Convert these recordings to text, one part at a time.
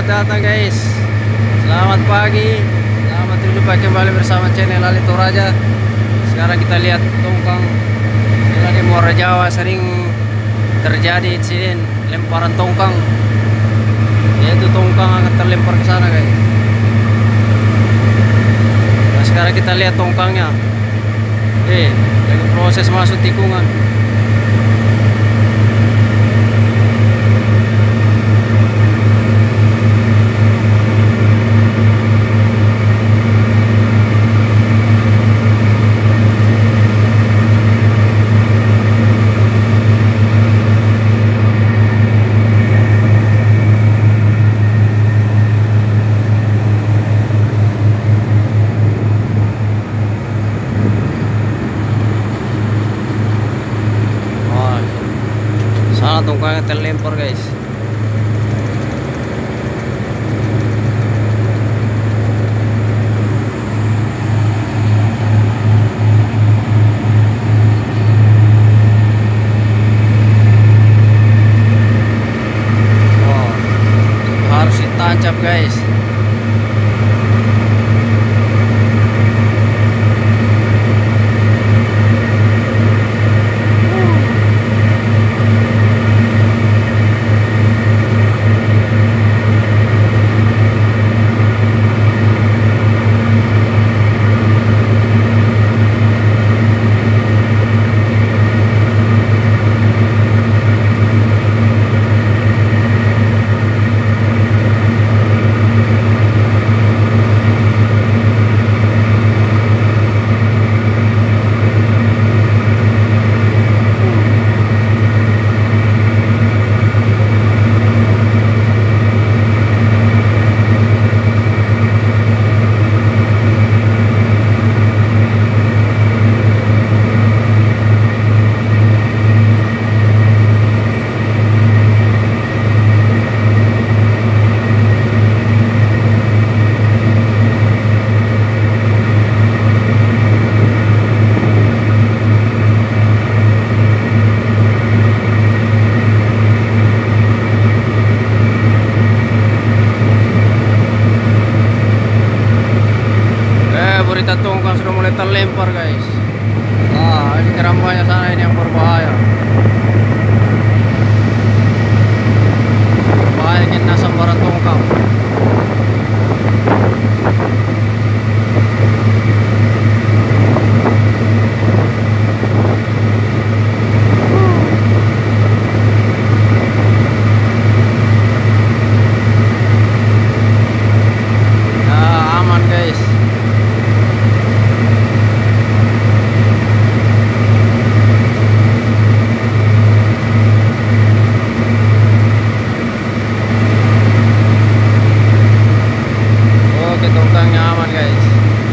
Selamat datang guys. Selamat pagi. Selamat berjumpa kembali bersama channel Ali Toraja. Sekarang kita lihat tongkang. Di Muara Jawa sering terjadi insiden lemparan tongkang. Yaitu tongkang akan terlempar ke sana guys. Nah, sekarang kita lihat tongkangnya. Lagi proses masuk tikungan. Sana tongkangnya terlempar guys. Wow, harus ditancap guys. Berita tongkang sudah mulai terlempar guys. Nah, ini kerambanya sana ini yang berbahaya. Bahaya kena sambaran tongkang. Nah, aman guys. Tongkangnya aman guys.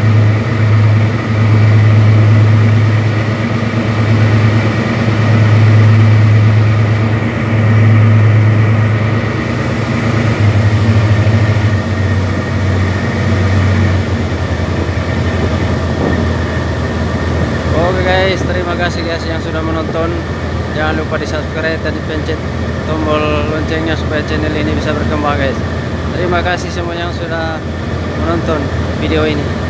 Oke guys, terima kasih guys yang sudah menonton. Jangan lupa di subscribe dan dipencet tombol loncengnya supaya channel ini bisa berkembang guys. Terima kasih semua yang sudah menonton video ini.